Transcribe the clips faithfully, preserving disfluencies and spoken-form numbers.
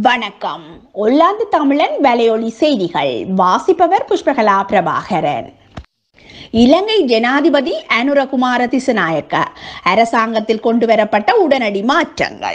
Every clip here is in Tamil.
வணக்கம். ஒல்லாந்து தமிழன் வலையொலி செய்திகள் வாசிப்பவர் புஷ்பகலா பிரபாகரன். இலங்கை ஜனாதிபதி அனுரகுமார திசாநாயக்க அரசாங்கத்தில் கொண்டுவரப்பட்ட உடனடி மாற்றங்கள்.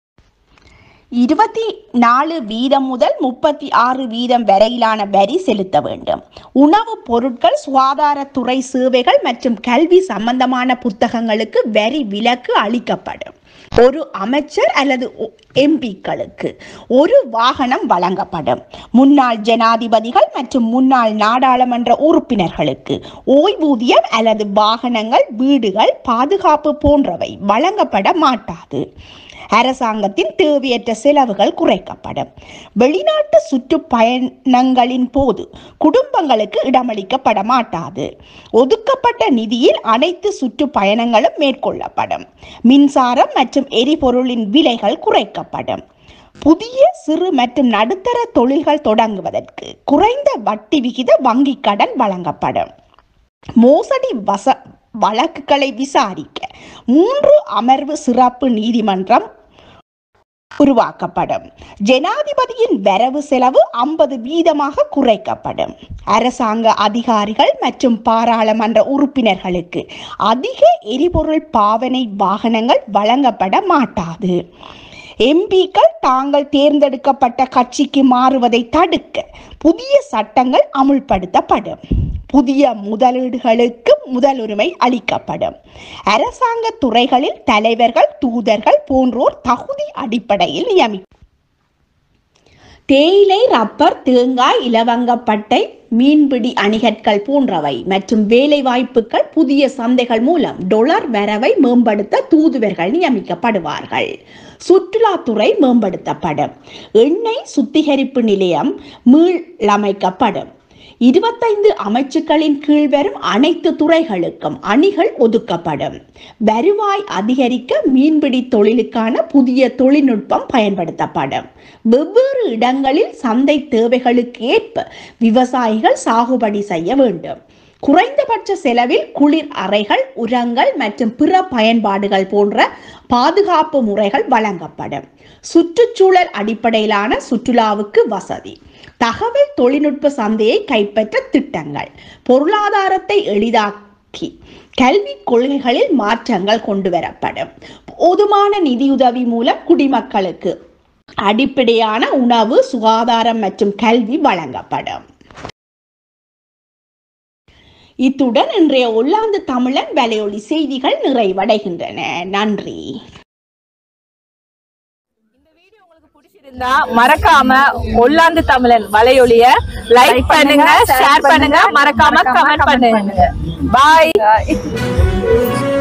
இருபத்தி நாலு வீதம் முதல் முப்பத்தி ஆறு வீதம் வரையிலான வரி செலுத்த வேண்டும். உணவுப் பொருட்கள், சுகாதாரத்துறை சேவைகள் மற்றும் கல்வி சம்பந்தமான புத்தகங்களுக்கு வரி விலக்கு அளிக்கப்படும். ஒரு அமைச்சர் அல்லது எம்பிக்களுக்கு ஒரு வாகனம் வழங்கப்படும். முன்னாள் ஜனாதிபதிகள் மற்றும் முன்னாள் நாடாளுமன்ற உறுப்பினர்களுக்கு ஓய்வூதியம் அல்லது வாகனங்கள், வீடுகள், பாதுகாப்பு போன்றவை வழங்கப்பட மாட்டாது. அரசாங்கத்தின் தேவையற்ற செலவுகள் குறைக்கப்படும். வெளிநாட்டு சுற்றுப்பயணங்களின் போது குடும்பங்களுக்கு இடமளிக்கப்பட மாட்டாது. ஒதுக்கப்பட்ட நிதியில் அனைத்து சுற்றுப்பயணங்களும் மேற்கொள்ளப்படும். மின்சாரம் மற்றும் எரிபொருளின் விலைகள் குறைக்கப்படும். புதிய சிறு மற்றும் நடுத்தர தொழில்கள் தொடங்குவதற்கு குறைந்த வட்டி விகித வங்கி கடன் வழங்கப்படும். மோசடி வச வழக்குகளை விசாரிக்க மூன்று அமர்வு சிறப்பு நீதிமன்றம் உருவாக்கப்படும். ஜனாதிபதியின் வரவு செலவு ஐம்பது வீதமாக குறைக்கப்படும். அரசாங்க அதிகாரிகள் மற்றும் பாராளுமன்ற உறுப்பினர்களுக்கு அதிக எரிபொருள் பாவனை வாகனங்கள் வழங்கப்பட மாட்டாது. எம்பிக்கள் தாங்கள் தேர்ந்தெடுக்கப்பட்ட கட்சிக்கு மாறுவதை தடுக்க புதிய சட்டங்கள் அமுல்படுத்தப்படும். புதிய முதலீடுகளுக்கு முதலுரிமை அளிக்கப்படும். அரசாங்க துறைகளில் தலைவர்கள், தூதர்கள் போன்றோர் தகுதி அடிப்படையில் நியமி தேயிலை, ரப்பர், தேங்காய், இலவங்கப்பட்டை, மீன்பிடி அணிகட்கள் போன்றவை மற்றும் வேலை வாய்ப்புகள் புதிய சந்தைகள் மூலம் டொலர் வரவை மேம்படுத்த தூதுவர்கள் நியமிக்கப்படுவார்கள். சுற்றுலாத்துறை மேம்படுத்தப்படும். எண்ணெய் சுத்திகரிப்பு நிலையம் மீளமைக்கப்படும். இருபத்தைந்து அமைச்சுக்களின் கீழ் வரும் அனைத்து துறைகளுக்கும் அணிகள் ஒதுக்கப்படும். வருவாய் அதிகரிக்க மீன்பிடி தொழிலுக்கான புதிய தொழில்நுட்பம் பயன்படுத்தப்படும். வெவ்வேறு இடங்களில் சந்தை தேவைகளுக்கு ஏற்ப விவசாயிகள் சாகுபடி செய்ய வேண்டும். குறைந்தபட்ச செலவில் குளிர் அறைகள், உரங்கள் மற்றும் பிற பயன்பாடுகள் போன்ற பாதுகாப்பு முறைகள் வழங்கப்படும். சுற்றுச்சூழல் அடிப்படையிலான சுற்றுலாவுக்கு வசதி. தகவல் தொழில்நுட்ப சந்தையை கைப்பற்ற திட்டங்கள். பொருளாதாரத்தை எளிதாக்கி கல்வி கொள்கைகளில் மாற்றங்கள் கொண்டு வரப்படும். போதுமான நிதியுதவி மூலம் குடிமக்களுக்கு அடிப்படையான உணவு, சுகாதாரம் மற்றும் கல்வி வழங்கப்படும். இத்துடன் இன்றைய ஒல்லாந்து தமிழன் வலையொலி செய்திகள் நிறைவடைகின்றன. நன்றி. மறக்காம ஒல்லாந்து தமிழன் வலையொலிய லைக் பண்ணுங்க, ஷேர் பண்ணுங்க, மறக்காம கமெண்ட் பண்ணுங்க. பாய்.